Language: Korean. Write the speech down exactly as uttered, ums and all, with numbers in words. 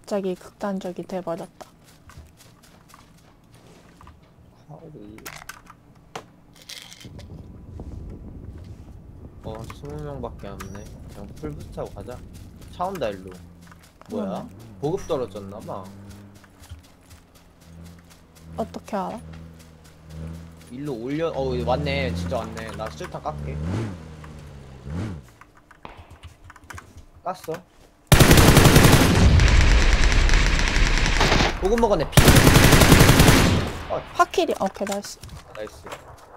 갑자기 극단적이 돼버렸다. 하루. 어, 스무 명밖에 안 없네. 그냥 풀부스 타고 가자. 차 온다, 일로. 뭐야? 그러네. 보급 떨어졌나봐. 어떻게 알아? 일로 올려, 어, 왔네. 진짜 왔네. 나 실탄 깎게. 깠어. 보급 먹었네, 피. 어, 파킬이 오케이 나이스. 나이스.